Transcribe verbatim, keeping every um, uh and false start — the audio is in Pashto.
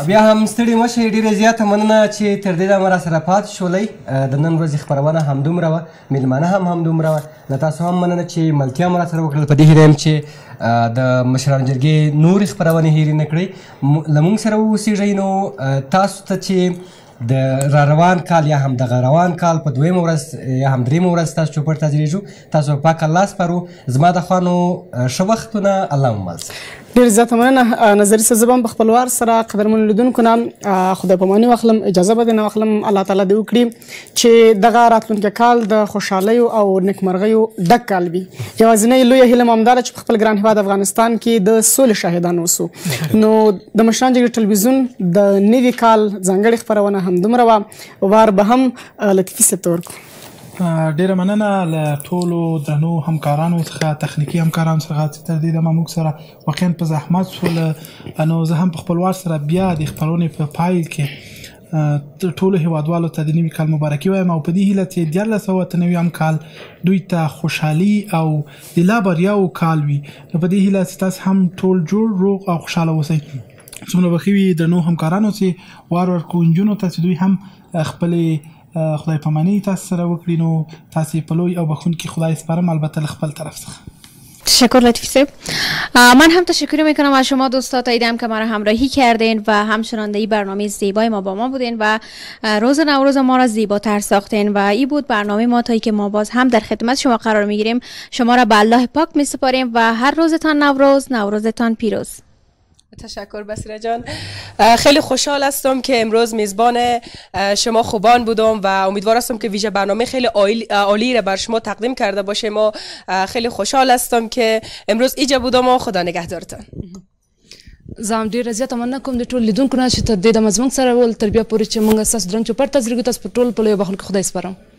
بیا هم ستړي مه شئ، ډېره زیاته مننه چې تر دې دمه راسره پاتې شولئ. د نن ورځې خپرونه همدومره وه، میلمانه هم همدومره وه. له تاسو هم مننه چې ملتیا مو راسره وکړل. په دې هیله یم چې د مشرانو جرګې نورې خپرونې هېرې نه کړئ، له موږ سره واوسېږئ. نو تاسو ته چې د را روان کال یا هم دغه روان کال په دویمه ورځ یا هم درېیمه ورځ تاسو چوپړ ته حاضرېږو. تاسو په پاک الله سپارو. زما د خوا نو ښه وختونه، الله مو مل شه. ډېر زیاته مننه نظري صاحب. زه به هم په خپل وار سره قدرمنو لیدونکو نه خدای پاماني واخلم، اجازه به دې نه واخلم. الله تعالی دې وکړي چې دغه راتلونکی کال د خوشحالیو او نیکمرغیو ډک کال وي. یوازینۍ لویه هیله مو همدا ده چې په خپل ګران هېواد افغانستان کې د سولې شاهدان اوسو. نو د مشرانو جرګې ټلویزیون د نوي کال ځانګړې خپرونه همدومره وه. وار به هم لطیفي صاحب ته ورکړو. ډیره مننه له ټولو درنو همکارانو څخه، تخنیکي همکارانو څخه چې تر دې دمه موږ سره واقعا په زحمت شول. نو زه هم په خپل وار سره بیا د خپرونې په پای کې ټولو هیوادوالو ته د نوي کال مبارکي وایم، او په دې هیله چې دیارلس سوه اته نوي کال دوی ته خوشحالي او د لا بریاو کال وي. نو په دې هیله چې تاسو هم ټول جوړ روغ او خوشحاله اوسئ. څومره به ښه وي درنو همکارانو چې وار ورکړو نجونو ته چې دوی هم خپلې خدای پاماني تاسو سره وکړي. نو تاسو په لوی او بخښونکي خدای سپارم، البته له خپل طرف څخه. تشکر لطیف صاحب. من هم تشکر میکنم از شما دوستا تا دیدم که ما را همراهی کردین و همچنان این برنامه زیبای ما با ما بودین و روز نوروز ما را زیباتر ساختین و این بود برنامه ما تا که ما باز هم در خدمت شما قرار میگیریم. شما را به الله پاک میسپاریم و هر روزتان نوروز، نوروزتان پیروز. تشکر بصیره جان. خیلی خوشحال هستم که امروز میزبان شما خوبان بودم و امیدوار هستم که ویژه برنامه خیلی عالی را بر شما تقدیم کرده باشیم. و خیلی خوشحال هستم که امروز اینجا بودم و خدا نگهدارتان. زه هم ډېره زیاته مننه کوم د ټول لیدونکو نه چې تر دې دمه زموږ سره ول تر بیا پورې چې موږ ستاسو درنګ چوپړ ته حاضرېږو. تاسو په ټول په لویه بخښونکي خدای سپارم.